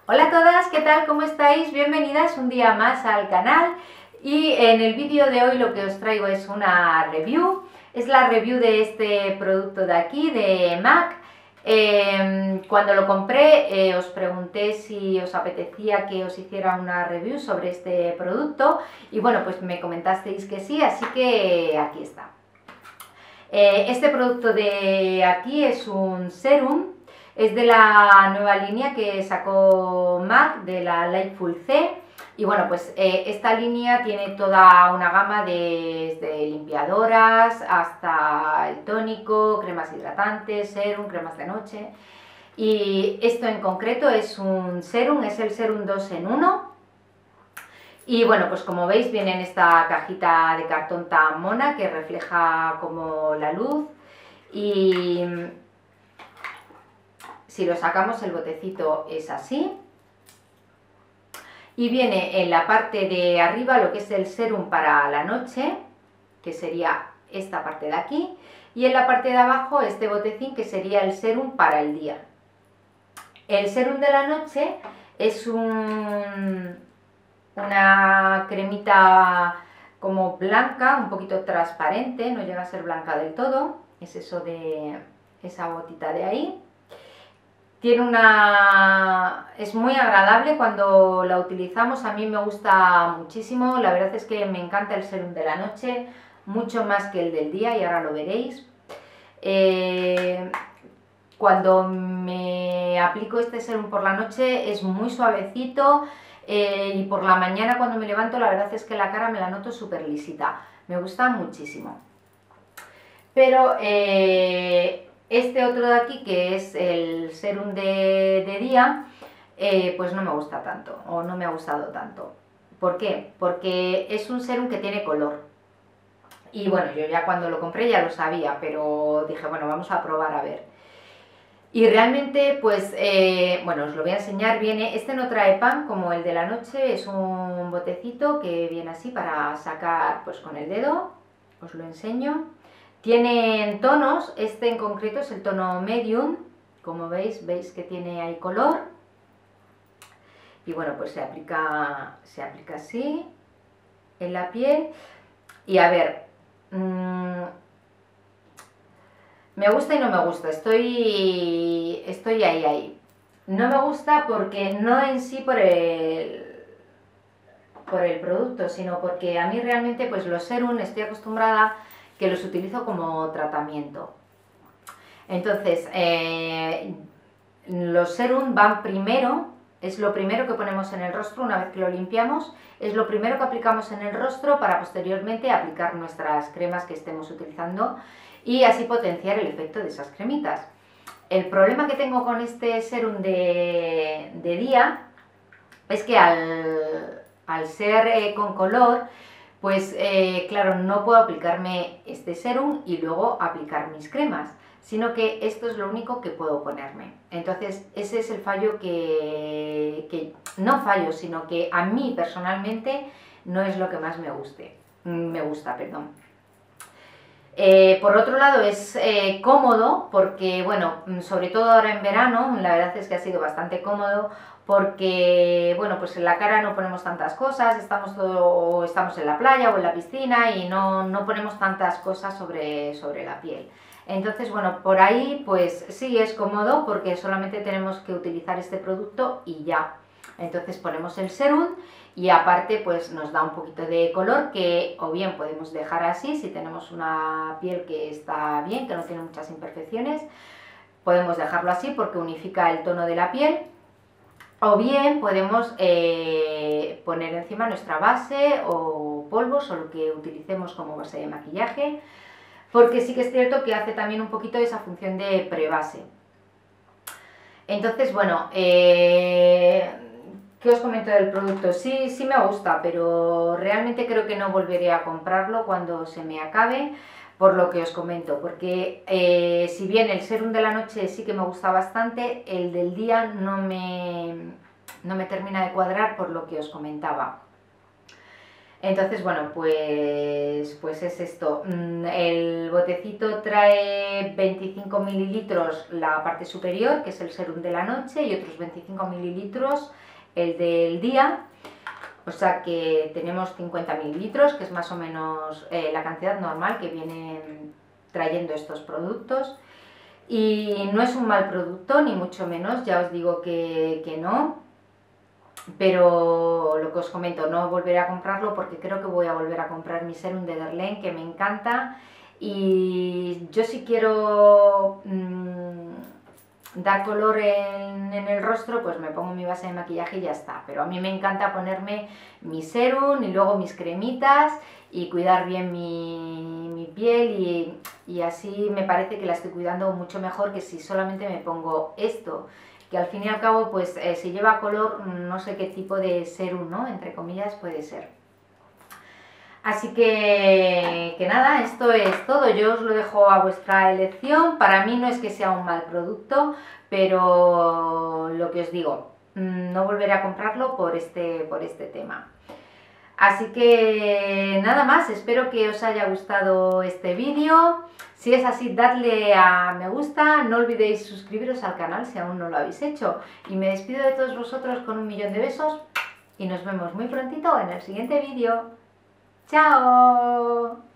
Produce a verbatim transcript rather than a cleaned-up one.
Hola a todas, ¿qué tal? ¿Cómo estáis? Bienvenidas un día más al canal y en el vídeo de hoy lo que os traigo es una review. Es la review de este producto de aquí, de MAC. Eh, cuando lo compré eh, os pregunté si os apetecía que os hiciera una review sobre este producto y bueno, pues me comentasteis que sí, así que aquí está. Eh, este producto de aquí es un serum. Es de la nueva línea que sacó MAC, de la Lightful C. Y bueno, pues eh, esta línea tiene toda una gama de, de limpiadoras hasta el tónico, cremas hidratantes, serum, cremas de noche. Y esto en concreto es un serum, es el serum dos en uno. Y bueno, pues como veis viene en esta cajita de cartón tan mona que refleja como la luz. Y si lo sacamos, el botecito es así. Y viene en la parte de arriba lo que es el serum para la noche, que sería esta parte de aquí. Y en la parte de abajo este botecín, que sería el serum para el día. El serum de la noche es un, una cremita como blanca, un poquito transparente, no llega a ser blanca del todo. Es eso de esa gotita de ahí. Tiene una... es muy agradable cuando la utilizamos, a mí me gusta muchísimo, la verdad es que me encanta el serum de la noche, mucho más que el del día y ahora lo veréis. Eh, cuando me aplico este serum por la noche es muy suavecito eh, y por la mañana cuando me levanto la verdad es que la cara me la noto súper lisita, me gusta muchísimo. Pero... Eh, este otro de aquí, que es el serum de, de día, eh, pues no me gusta tanto, o no me ha gustado tanto. ¿Por qué? Porque es un serum que tiene color. Y bueno, yo ya cuando lo compré ya lo sabía, pero dije, bueno, vamos a probar a ver. Y realmente, pues, eh, bueno, os lo voy a enseñar, viene, este no trae pan como el de la noche, es un botecito que viene así para sacar, pues con el dedo, os lo enseño. Tienen tonos, este en concreto es el tono medium, como veis, veis que tiene ahí color. Y bueno, pues se aplica, se aplica así en la piel. Y a ver, mmm, me gusta y no me gusta, estoy, estoy ahí, ahí. No me gusta porque no en sí por el, por el producto, sino porque a mí realmente pues los serum estoy acostumbrada que los utilizo como tratamiento. Entonces, eh, los serum van primero, es lo primero que ponemos en el rostro una vez que lo limpiamos, es lo primero que aplicamos en el rostro para posteriormente aplicar nuestras cremas que estemos utilizando y así potenciar el efecto de esas cremitas. El problema que tengo con este serum de, de día es que al, al ser eh, con color, pues eh, claro, no puedo aplicarme este serum y luego aplicar mis cremas, sino que esto es lo único que puedo ponerme. Entonces ese es el fallo que, que no fallo, sino que a mí personalmente no es lo que más me guste, me gusta, perdón. Eh, por otro lado es eh, cómodo porque, bueno, sobre todo ahora en verano, la verdad es que ha sido bastante cómodo porque, bueno, pues en la cara no ponemos tantas cosas, estamos, todo, estamos en la playa o en la piscina y no, no ponemos tantas cosas sobre, sobre la piel. Entonces, bueno, por ahí pues sí es cómodo porque solamente tenemos que utilizar este producto y ya. Entonces ponemos el serum y aparte pues nos da un poquito de color que o bien podemos dejar así si tenemos una piel que está bien, que no tiene muchas imperfecciones, podemos dejarlo así porque unifica el tono de la piel. O bien podemos eh, poner encima nuestra base o polvos o lo que utilicemos como base de maquillaje, porque sí que es cierto que hace también un poquito esa función de prebase. Entonces, bueno, eh, ¿qué os comento del producto? Sí, sí me gusta, pero realmente creo que no volveré a comprarlo cuando se me acabe, por lo que os comento, porque eh, si bien el serum de la noche sí que me gusta bastante, el del día no me, no me termina de cuadrar por lo que os comentaba. Entonces, bueno, pues, pues es esto. El botecito trae veinticinco mililitros la parte superior, que es el serum de la noche, y otros veinticinco mililitros el del día. O sea que tenemos cincuenta mililitros, que es más o menos eh, la cantidad normal que vienen trayendo estos productos. Y no es un mal producto, ni mucho menos, ya os digo que, que no. Pero lo que os comento, no volveré a comprarlo porque creo que voy a volver a comprar mi serum de Guerlain, que me encanta. Y yo si quiero mmm, dar color en, en el rostro, pues me pongo mi base de maquillaje y ya está. Pero a mí me encanta ponerme mi serum y luego mis cremitas y cuidar bien mi, mi piel y, y así me parece que la estoy cuidando mucho mejor que si solamente me pongo esto, que al fin y al cabo, pues eh, si lleva color, no sé qué tipo de serum, ¿no? Entre comillas, puede ser. Así que, que nada, esto es todo. Yo os lo dejo a vuestra elección. Para mí no es que sea un mal producto, pero lo que os digo, no volveré a comprarlo por este, por este tema. Así que nada más, espero que os haya gustado este vídeo. Si es así, dadle a me gusta, no olvidéis suscribiros al canal si aún no lo habéis hecho. Y me despido de todos vosotros con un millón de besos y nos vemos muy prontito en el siguiente vídeo. ¡Chao!